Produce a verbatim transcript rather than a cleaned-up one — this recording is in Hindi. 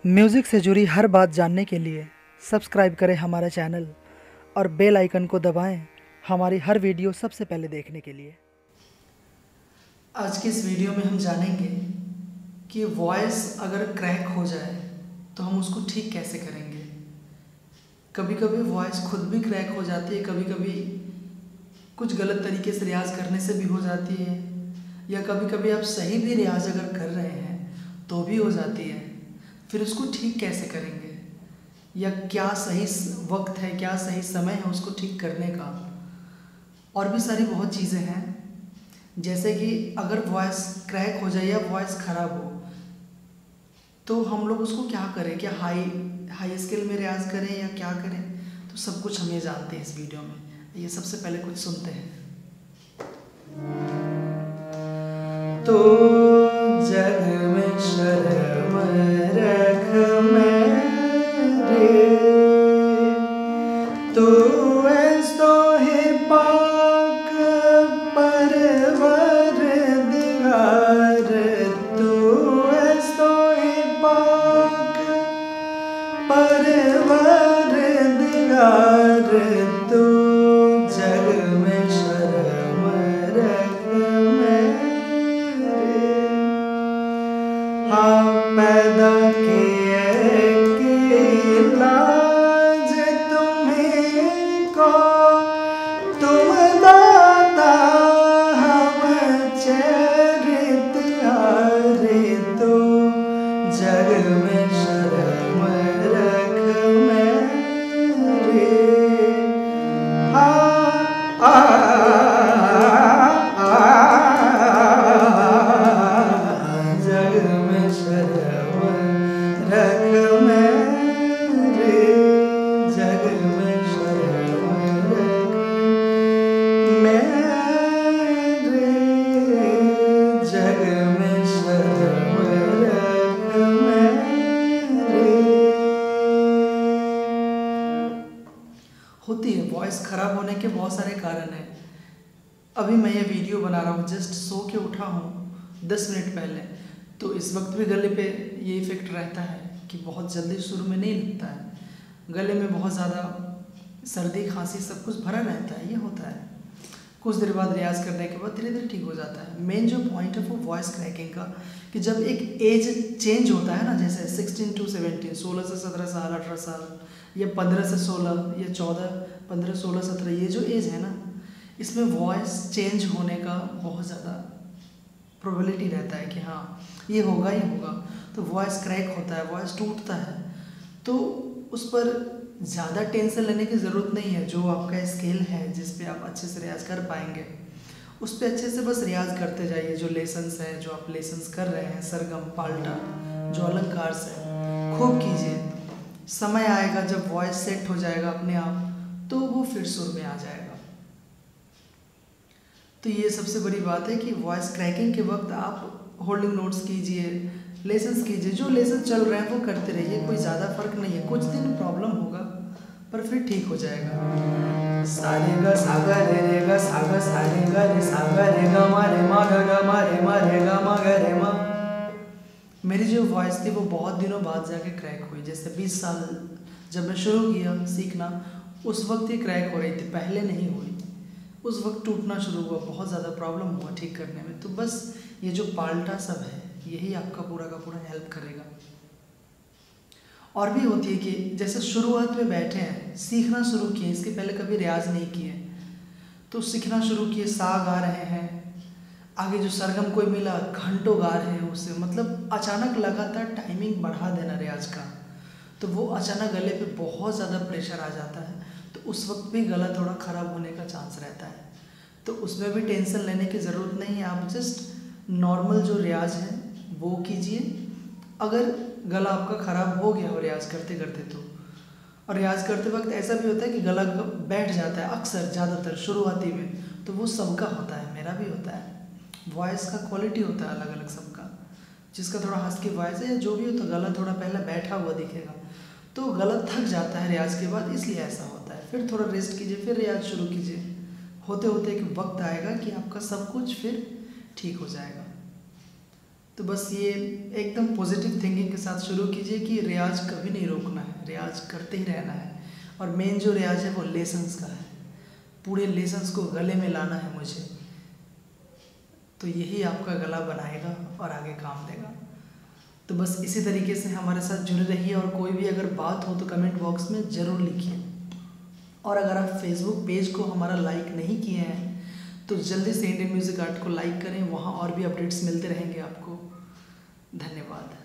म्यूज़िक से जुड़ी हर बात जानने के लिए सब्सक्राइब करें हमारा चैनल और बेल आइकन को दबाएं हमारी हर वीडियो सबसे पहले देखने के लिए। आज की इस वीडियो में हम जानेंगे कि वॉइस अगर क्रैक हो जाए तो हम उसको ठीक कैसे करेंगे। कभी कभी वॉइस खुद भी क्रैक हो जाती है, कभी कभी कुछ गलत तरीके से रियाज़ करने से भी हो जाती है, या कभी कभी आप सही भी रियाज़ अगर कर रहे हैं तो भी हो जाती है। फिर उसको ठीक कैसे करेंगे, या क्या सही वक्त है, क्या सही समय है उसको ठीक करने का। और भी सारी बहुत चीज़ें हैं, जैसे कि अगर वॉइस क्रैक हो जाए या वॉइस ख़राब हो तो हम लोग उसको क्या करें, क्या हाई हाई स्केल में रियाज़ करें या क्या करें। तो सब कुछ हम ये जानते हैं इस वीडियो में। ये सबसे पहले कुछ सुनते हैं। तो जग में शर्म रख मेरे, तू ऐसो है पाक परवरदिगार, तू ऐसो है पाक परवरदिगार, तू जग में शर्म रख मेरे। हाँ पैदा किए कि लाज तुम्हें को, तुम दाता हम चरित हारे, तो जग में शर्म रख मेरे। हाँ आ, आ, जग में शर्म रख मेरे, जग में शर्म रख मेरे, जग में शर्म रख मेरे। होती है वॉइस खराब होने के बहुत सारे कारण हैं। अभी मैं ये वीडियो बना रहा हूँ, जस्ट सो के उठा हूँ दस मिनट पहले, तो इस वक्त भी गले पे ये इफ़ेक्ट रहता है कि बहुत जल्दी शुरू में नहीं लगता है, गले में बहुत ज़्यादा सर्दी खांसी सब कुछ भरा रहता है। ये होता है, कुछ देर बाद रियाज़ करने के बाद धीरे धीरे ठीक हो जाता है। मेन जो पॉइंट है वो वॉइस क्रैकिंग का, कि जब एक एज चेंज होता है ना, जैसे सिक्सटीन टू सेवेंटीन, सोलह से सत्रह साल, अठारह साल, या पंद्रह से सोलह, या चौदह पंद्रह सोलह सत्रह, ये जो एज है ना, इसमें वॉइस चेंज होने का बहुत ज़्यादा प्रोबेबिलिटी रहता है कि हाँ ये होगा ही होगा। तो वॉइस क्रैक होता है, वॉइस टूटता है, तो उस पर ज़्यादा टेंशन लेने की ज़रूरत नहीं है। जो आपका स्केल है जिस पे आप अच्छे से रियाज़ कर पाएंगे, उस पर अच्छे से बस रियाज़ करते जाइए। जो लेसन्स हैं, जो आप लेसन्स कर रहे हैं, सरगम पाल्टा, जो अलंकार है, खूब कीजिए। समय आएगा जब वॉइस सेट हो जाएगा अपने आप, तो वो फिर सुर में आ जाएगा। तो ये सबसे बड़ी बात है कि वॉइस क्रैकिंग के वक्त आप होल्डिंग नोट्स कीजिए, लेसन्स कीजिए। जो लेसन चल रहे हैं वो करते रहिए, कोई ज़्यादा फर्क नहीं है। कुछ दिन प्रॉब्लम होगा पर फिर ठीक हो जाएगा। सारे गा सागा रे रे गा सागा सारे गा रे सागा रे गा मा रे मा गा गा मा रे मा रे गा मा गा रे मा। मेरी जो वॉइस थी वो बहुत दिनों बाद जाके क्रैक हुई। जैसे बीस साल जब मैं शुरू किया सीखना, उस वक्त ही क्रैक हो रही थी, पहले नहीं हुई। उस वक्त टूटना शुरू हुआ, बहुत ज़्यादा प्रॉब्लम हुआ ठीक करने में। तो बस ये जो पाल्टा सब है यही आपका पूरा का पूरा हेल्प करेगा। और भी होती है कि जैसे शुरुआत में बैठे हैं, सीखना शुरू किए, इसके पहले कभी रियाज नहीं किए, तो सीखना शुरू किए, सा गा रहे हैं, आगे जो सरगम कोई मिला घंटों गा रहे हैं उससे, मतलब अचानक लगातार टाइमिंग बढ़ा देना रियाज का, तो वो अचानक गले पे बहुत ज़्यादा प्रेशर आ जाता है। तो उस वक्त भी गला थोड़ा ख़राब होने का चांस रहता है। तो उसमें भी टेंशन लेने की ज़रूरत नहीं है। आप जस्ट नॉर्मल जो रियाज है वो कीजिए। अगर गला आपका ख़राब हो गया हो रियाज़ करते करते तो, और रियाज़ करते वक्त ऐसा भी होता है कि गला बैठ जाता है अक्सर, ज़्यादातर शुरुआती में, तो वो सबका होता है, मेरा भी होता है। वॉइस का क्वालिटी होता है अलग अलग सबका। जिसका थोड़ा हस्की वॉइस है या जो भी हो, तो गला थोड़ा पहले बैठा हुआ दिखेगा, तो गला थक जाता है रियाज के बाद, इसलिए ऐसा होता है। फिर थोड़ा रेस्ट कीजिए, फिर रियाज शुरू कीजिए। होते होते एक वक्त आएगा कि आपका सब कुछ फिर ठीक हो जाएगा। तो बस ये एकदम पॉजिटिव थिंकिंग के साथ शुरू कीजिए कि रियाज कभी नहीं रोकना है, रियाज करते ही रहना है। और मेन जो रियाज है वो लेसन्स का है, पूरे लेसन्स को गले में लाना है मुझे, तो यही आपका गला बनाएगा और आगे काम देगा। तो बस इसी तरीके से हमारे साथ जुड़े रहिए, और कोई भी अगर बात हो तो कमेंट बॉक्स में ज़रूर लिखिए। और अगर आप फेसबुक पेज को हमारा लाइक नहीं किए हैं तो जल्दी से इंडियन म्यूज़िक आर्ट को लाइक करें, वहाँ और भी अपडेट्स मिलते रहेंगे आपको। धन्यवाद।